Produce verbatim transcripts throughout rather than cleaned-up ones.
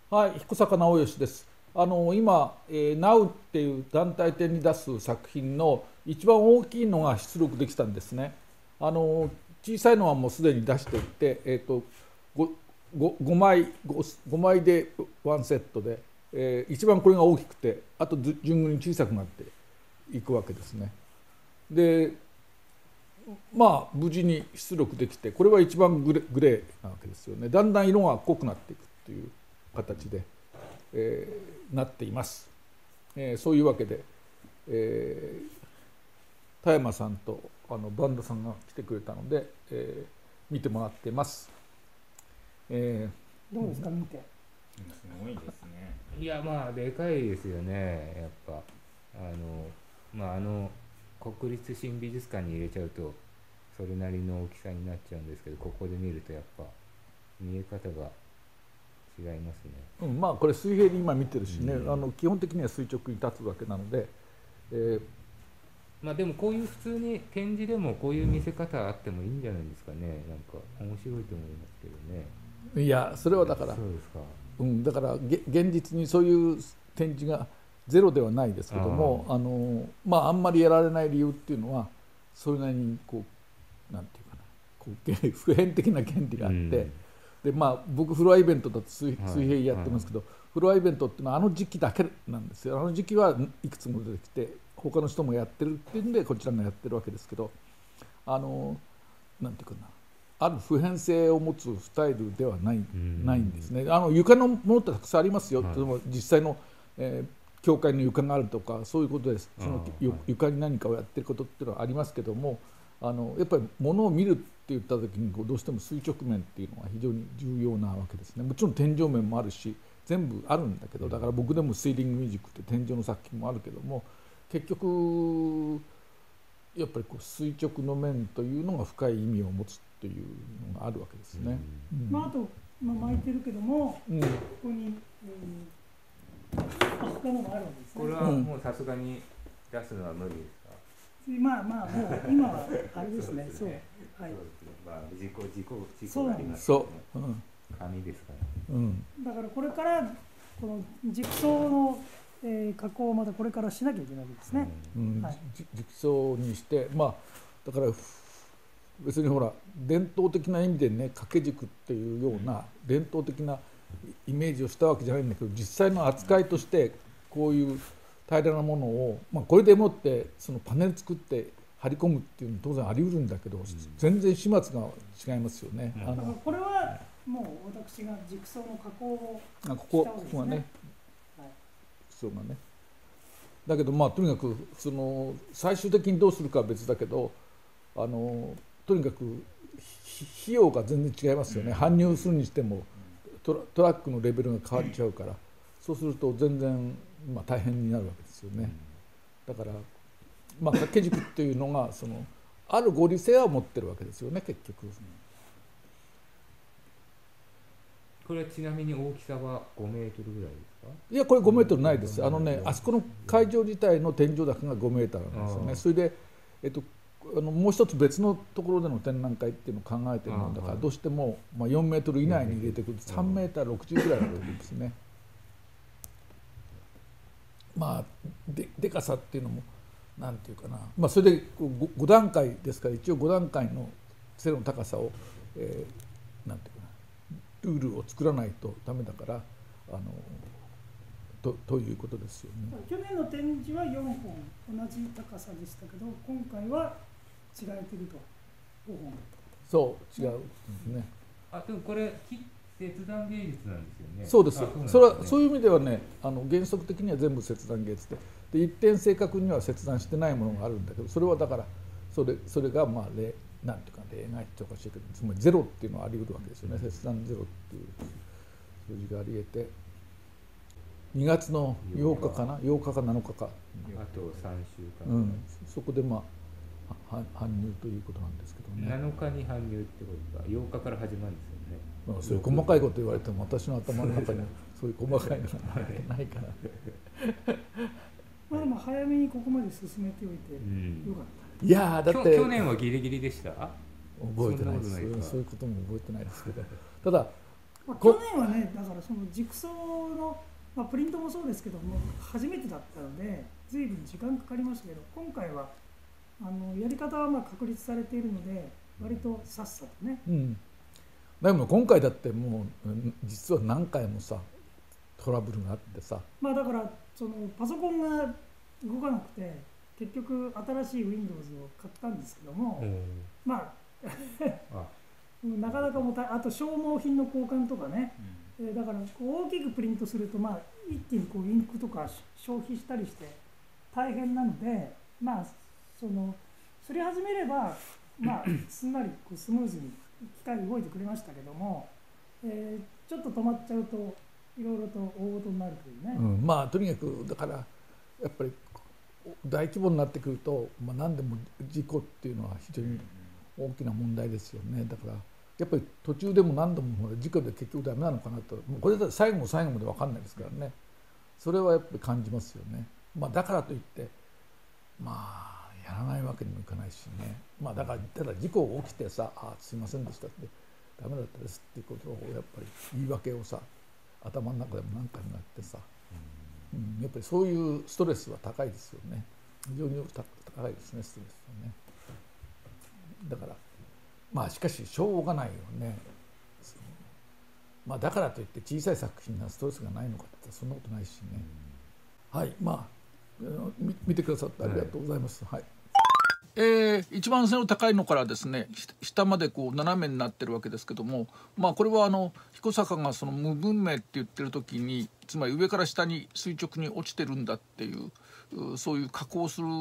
はい、彦坂直義です。あの今、えー、ナウ っていう団体展に出す作品の一番大きいのが出力できたんですね。あの小さいのはもうすでに出していて、えー、と 5, 5, 5, 枚 5, 5枚でワンセットで、えー、一番これが大きくて、あと順繰りに小さくなっていくわけですね。でまあ無事に出力できて、これは一番グレグレーなわけですよね。だんだん色が濃くなっていくという形で、えー、なっています。えー、そういうわけで、えー、田山さんとあのバンダさんが来てくれたので、えー、見てもらっています。 えー、どうですか、見て。 すごいですね。 いや、まあでかいですよね、やっぱ。あのまああの国立新美術館に入れちゃうとそれなりの大きさになっちゃうんですけど、ここで見るとやっぱ見え方が違いますね。 うん、まあこれ水平に今見てるしね、うん、あの基本的には垂直に立つわけなので、えー、 まあでもこういう普通に展示でもこういう見せ方あってもいいんじゃないですかね。なんか面白いと思いますけどね。 いやそれはだから、 そうですか、 うん、だから現実にそういう展示がゼロではないですけども、あのまああんまりやられない理由っていうのはそれなりにこうなんていうかな、こう普遍的な原理があって、うん、でまあ僕フロアイベントだと水水平やってますけど、はいはい、フロアイベントっていうのはあの時期だけなんですよ。あの時期はいくつも出てきて他の人もやってるっていうんでこちらがやってるわけですけど、あのなんていうかな、ある普遍性を持つスタイルではない、ないんですね。あの床のものってたくさんありますよ、はい、実際の、えー教会の床があるとかそういうことです。その床に何かをやってることっていうのはありますけども、あのやっぱり物を見るって言った時にこうどうしても垂直面っていうのは非常に重要なわけですね。もちろん天井面もあるし全部あるんだけど、だから僕でもスイーリングミュージックって天井の作品もあるけども、結局やっぱりこう垂直の面というのが深い意味を持つというのがあるわけですね。 うんうん、まあ、あと、まあ、巻いてるけども、うん、ここに、うん他のもあるんですね。 これはもうさすがに出すのは無理ですか？ まあまあもう今はあれですね。そう。はい。 まあ事故事故事故がありますね。そう。うん。 紙ですから。 うん。だからこれからこの軸層の、えー、加工をまたこれからしなきゃいけないわけですね。 うん。はい、軸層にしてまあだから別にほら伝統的な意味でね掛け軸っていうような伝統的なイメージをしたわけじゃないんだけど、実際の扱いとしてこういう平らなものを、まあ、これでもってそのパネル作って張り込むっていうのは当然あり得るんだけど、うん、全然始末が違いますよね。 うん、あのこれはもう私が軸層の加工をしたんですね。 ここここがね、はい、軸層がね。だけどまあとにかくその最終的にどうするかは別だけど、あのとにかく費用が全然違いますよね。搬入するにしてもトラックのレベルが変わっちゃうから、そうすると全然、まあ、大変になるわけですよね。だから、まあ、掛け軸っていうのがそのある合理性は持ってるわけですよね結局。 これはちなみに大きさはごメートルぐらいですか？ いやこれごメートルないです。あのねあそこの会場自体の天井高がごメートルなんですよね。それで、えっとあのもう一つ別のところでの展覧会っていうのを考えてるもんだから、どうしてもまあよんメートル以内に入れてくるとさんメートルろくじゅうぐらいになってくるんですね。まあででかさっていうのもなんていうかな、まあそれで 5, ご段階ですから一応ご段階の背の高さを、えー、なんていうかなルールを作らないとダメだから、あのと, ということですよね。 去年の展示はよんほん同じ高さでしたけど、今回は違えてるとごほん。 そう違うですね。 あでもこれ切断芸術なんですよね。 そうです。そうですね。それはそういう意味ではね、あの原則的には全部切断芸術で、で一点正確には切断してないものがあるんだけど、それはだからそれそれがまあ例なんていうか例外っておかしいけど、つまりゼロっていうのはあり得るわけですよね。切断ゼロっていう数字があり得て。にがつのようかかな、ようかかなのかか、 あとさんしゅうかん、 うん、そこでまあ搬入ということなんですけどね。 なのかに搬入ってことか、ようかから始まるんですよね。 まあ、そういう細かいこと言われても私の頭の中にはそういう細かいのがないからまあでも早めにここまで進めておいてよかった、 うん、いやだって去年はギリギリでした？ 覚えてないです。そういうことも覚えてないですけど、ただまあ、 こ去年はねだからそのジグソーの、まあ、プリントもそうですけども初めてだったので随分時間かかりましたけど、今回はあのやり方はまあ確立されているので割とさっさとね。 うん、でも今回だってもう実は何回もさトラブルがあってさ、 まあだからそのパソコンが動かなくて結局新しい Windows を買ったんですけども、まああなかなかもたあと消耗品の交換とかね、 うんえーだからこう大きくプリントするとまあ一気にこうインクとか消費したりして大変なので、まあそのすり始めればまあすんなりこうスムーズに機械動いてくれましたけども、えーちょっと止まっちゃうといろいろと大事になるというね。 うん、まあとにかくだからやっぱり大規模になってくると、まあ、何でも事故っていうのは非常に大きな問題ですよね。だからやっぱり途中でも何度もほら事故で結局ダメなのかなと、もうこれだ最後の最後まで分かんないですからね。それはやっぱり感じますよね。まあだからといってまあやらないわけにもいかないしね。まあだからただ事故が起きてさ、あすいませんでしたってダメだったですっていうことをやっぱり言い訳をさ頭の中でも何回もやってさ、うん、やっぱりそういうストレスは高いですよね。非常に高いですね、ストレスはね。だからまあしかししょうがないよね。まあだからといって小さい作品がストレスがないのかって言ったらそんなことないしね。はい、まあ見見てくださってありがとうございます。はい。えー、一番背の高いのからですね下までこう斜めになってるわけですけども、まあこれはあの彦坂がその無文明って言ってる時につまり上から下に垂直に落ちてるんだっていうそういう加工する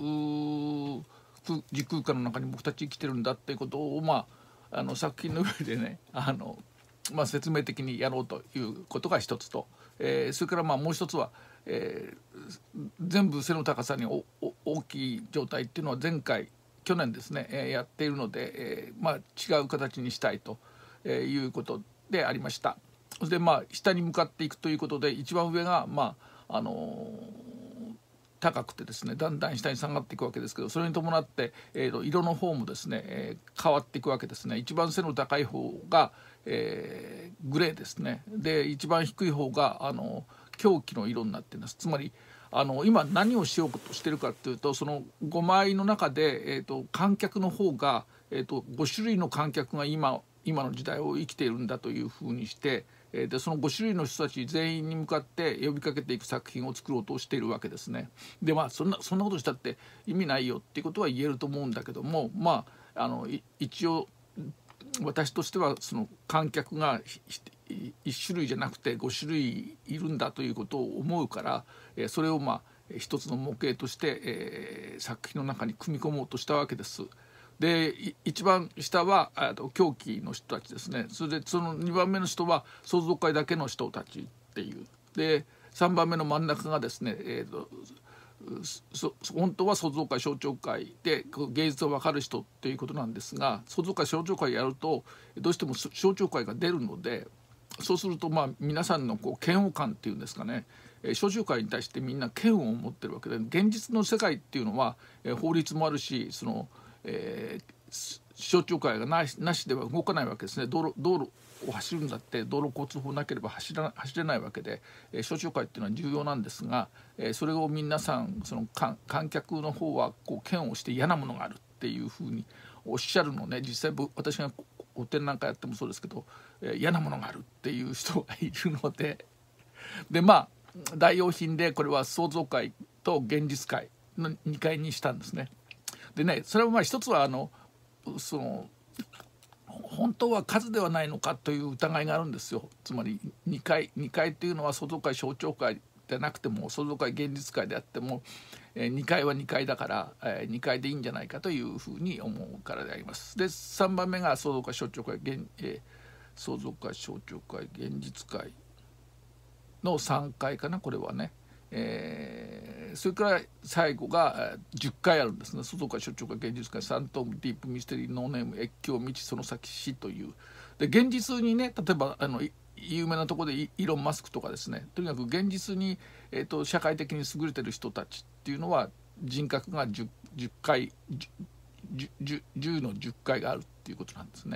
時空間の中に僕たち生きてるんだっていうことを、まあ、あの作品の上でねあの、まあ、説明的にやろうということが一つと、えー、それからまあもう一つは、えー、全部背の高さにおお大きい状態っていうのは前回去年ですね、えー、やっているので、えーまあ、違う形にしたいということでありました。でまあ下に向かっていくということで一番上がまああのー高くてですねだんだん下に下がっていくわけですけど、それに伴って、えー、と色の方もですね、えー、変わっていくわけですね。一番背の高い方が、えー、グレーですね。で一番低い方があの狂気の色になっています。つまりあの今何をしようとしてるかというとそのごまいの中で、えー、と観客の方が、えー、とご種類の観客が今今の時代を生きているんだというふうにしてでそのご種類の人たち全員に向かって呼びかけていく作品を作ろうとしているわけですね。でまあそんなそんなことしたって意味ないよっていうことは言えると思うんだけども、まああの一応私としてはその観客がいち種類じゃなくてご種類いるんだということを思うからそれをまあ一つの模型として、えー、作品の中に組み込もうとしたわけです。で一番下は狂気の人たちですね。それでそのにばんめの人は創造界だけの人たちっていうでさんばんめの真ん中がですね、えー、と本当は創造界象徴界で芸術が分かる人っていうことなんですが、創造界象徴界やるとどうしても象徴界が出るので、そうするとまあ皆さんのこう嫌悪感っていうんですかね、象徴界に対してみんな嫌悪を持ってるわけで、現実の世界っていうのは法律もあるしそのえー、象徴界がなし、なしでは動かないわけですね。道路、道路を走るんだって道路交通法なければ走ら、走れないわけで、えー、象徴界っていうのは重要なんですが、えー、それを皆さんその観客の方はこう嫌悪して嫌なものがあるっていうふうにおっしゃるのね。実際私が古典なんかやってもそうですけど、えー、嫌なものがあるっていう人がいるのででまあ代用品でこれは創造界と現実界のにかいにしたんですね。でね、それはまあ一つはあのその本当は数ではないのかという疑いがあるんですよ。つまりにかいにかいというのは創造界象徴界でなくても創造界現実界であっても、えー、にかいはにかいだから、えー、にかいでいいんじゃないかというふうに思うからであります。でさんばんめが創造界象徴界現、えー、創造界象徴界現実界のさんかいかな、これはね。えー、それから最後がじゅっかいあるんですね。創造界象徴界現実界サントムディープミステリーノーネーム越境道その先死というで現実にね、例えばあの有名なところでイーロン・マスクとかですね、とにかく現実に、えーと、社会的に優れてる人たちっていうのは人格が 10, 10回 10, 10, 10のじゅっかいがあるっていうことなんですね。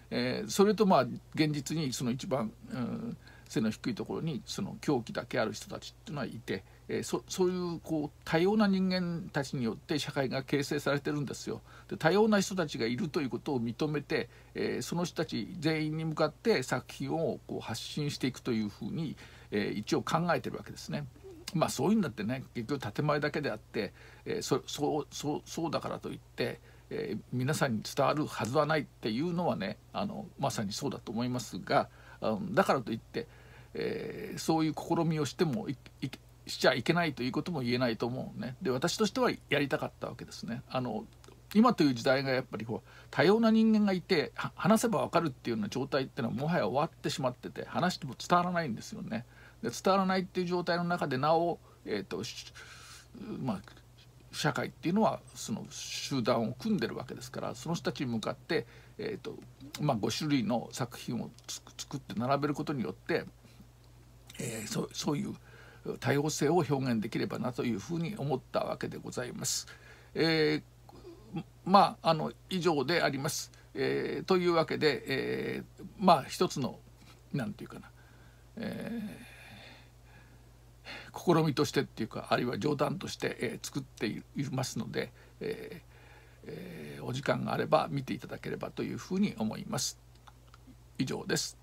えー、それとまあ現実にその一番、うん、背の低いところにその狂気だけある人たちっていうのはいて、えー、そ, そういうこう多様な人間たちによって社会が形成されてるんですよ。で多様な人たちがいるということを認めて、えー、その人たち全員に向かって作品をこう発信していくというふうに、えー、一応考えてるわけですね。まあそういうんだってね、結局建前だけであって、えー、そ, そうそうそうだからといって、えー、皆さんに伝わるはずはないっていうのはね、あのまさにそうだと思いますが、あのだからといって、えー、そういう試みをしてもいいしちゃいけないということも言えないと思うね。で私としてはやりたかったわけですね。あの今という時代がやっぱりこう多様な人間がいて話せば分かるっていうような状態っていうのはもはや終わってしまってて、話しても伝わらないんですよね。で伝わらないっていう状態の中でなお、えーとまあ、社会っていうのはその集団を組んでるわけですから、その人たちに向かって、えーとまあ、ご種類の作品を作って並べることによって、えー、そ, そういう多様性を表現できればなというふうに思ったわけでございます。えー、まああの以上であります。えー、というわけで、えー、まあ一つのなんていうかな、えー試みとしてっていうか、あるいは冗談として、えー、作っていますので、えーえー、お時間があれば見ていただければというふうに思います。以上です。